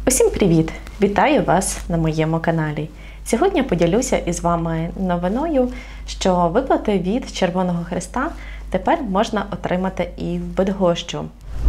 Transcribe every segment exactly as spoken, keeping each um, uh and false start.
Усім привіт! Вітаю вас на моєму каналі. Сьогодні поділюся із вами новиною, що виплати від Червоного Хреста тепер можна отримати і в Бидгощу.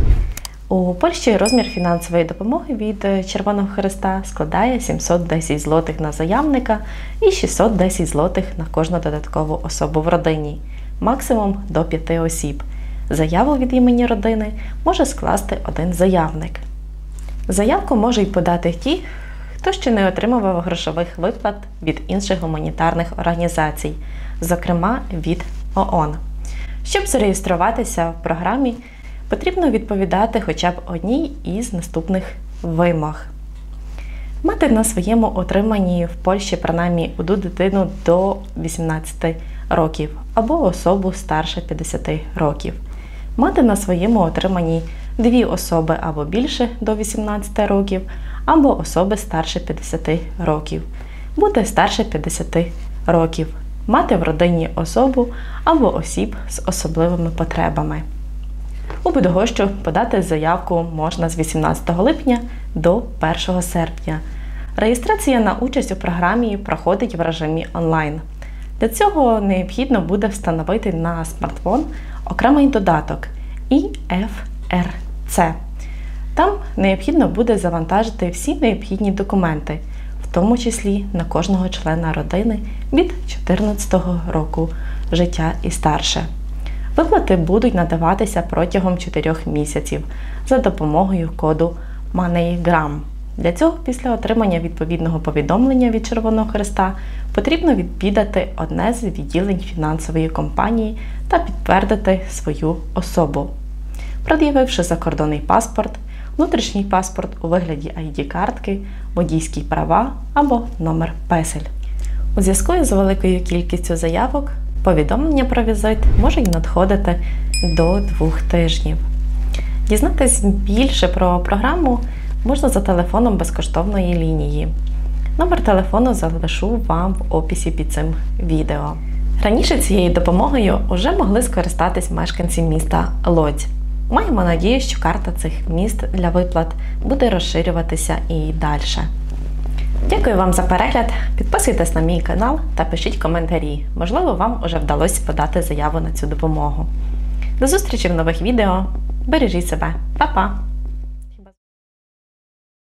У Польщі розмір фінансової допомоги від Червоного Хреста складає сімсот десять злотих на заявника і шістсот десять злотих на кожну додаткову особу в родині, максимум до п'яти осіб. Заяву від імені родини може скласти один заявник. Заявку можуть подати ті, хто ще не отримував грошових виплат від інших гуманітарних організацій, зокрема від ООН. Щоб зареєструватися в програмі, потрібно відповідати хоча б одній із наступних вимог. Мати на своєму отриманні в Польщі принаймні одну дитину до вісімнадцяти років або особу старше п'ятдесяти років. Мати на своєму отриманні дві особи або більше до вісімнадцяти років, або особи старше п'ятдесяти років. Бути старше п'ятдесяти років. Мати в родині особу або осіб з особливими потребами. У Бидгощу подати заявку можна з вісімнадцятого липня до першого серпня. Реєстрація на участь у програмі проходить в режимі онлайн. Для цього необхідно буде встановити на смартфон окремий додаток і еф ер це. Там необхідно буде завантажити всі необхідні документи, в тому числі на кожного члена родини від чотирнадцятого року життя і старше. Виплати будуть надаватися протягом чотирьох місяців за допомогою коду MoneyGram. Для цього після отримання відповідного повідомлення від Червоного Хреста потрібно відвідати одне з відділень фінансової компанії та підтвердити свою особу, пред'явивши закордонний паспорт, внутрішній паспорт у вигляді ай ді-картки, водійські права або номер песель. У зв'язку із великою кількістю заявок, повідомлення про візит можуть надходити до двох тижнів. Дізнатись більше про програму можна за телефоном безкоштовної лінії. Номер телефону залишу вам в описі під цим відео. Раніше цією допомогою вже могли скористатись мешканці міста Лодзь. Маємо надію, що карта цих міст для виплат буде розширюватися і далі. Дякую вам за перегляд, підписуйтесь на мій канал та пишіть коментарі. Можливо, вам вже вдалося подати заяву на цю допомогу. До зустрічі в нових відео. Бережіть себе. Па-па!